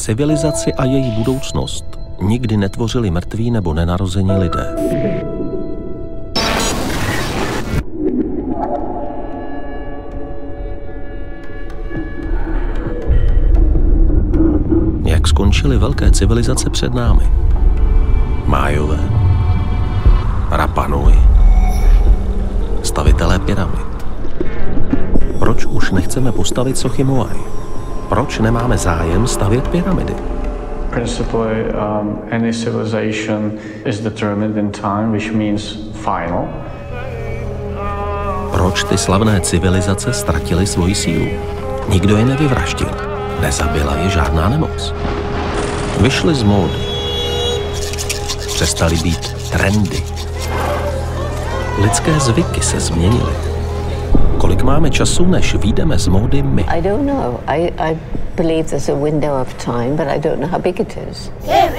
Civilizaci a její budoucnost nikdy netvořili mrtví nebo nenarození lidé. Jak skončily velké civilizace před námi? Májové, Rapa Nui, stavitelé pyramid. Proč už nechceme postavit sochy Moai? Proč nemáme zájem stavět pyramidy? Principally, any civilization is determined in time, which means final. Proč ty slavné civilizace ztratily svoji sílu? Nikdo je nevyvraždil. Nezabila je žádná nemoc. Vyšly z módy. Přestaly být trendy. Lidské zvyky se změnily. Kolik máme času, než vyjdeme z módy my? I don't know. I believe there's a window of time, but I don't know how big it is.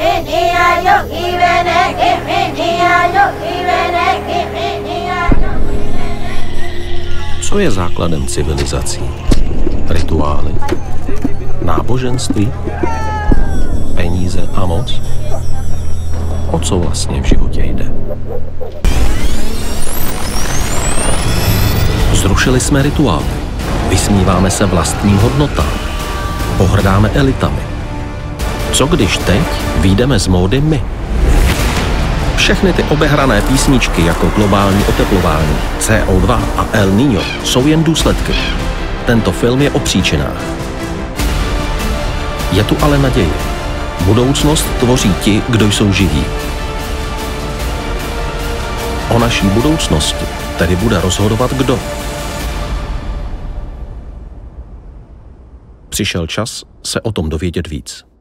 Co je základem civilizací? Rituály, náboženství, peníze a moc? O co vlastně v životě jde? Zrušili jsme rituály, vysmíváme se vlastním hodnotám, pohrdáme elitami. Co když teď vyjdeme z módy my? Všechny ty obehrané písničky jako globální oteplování, CO2 a El Niño jsou jen důsledky. Tento film je o příčinách. Je tu ale naděje. Budoucnost tvoří ti, kdo jsou živí. O naší budoucnosti tedy bude rozhodovat kdo. Přišel čas se o tom dovědět víc.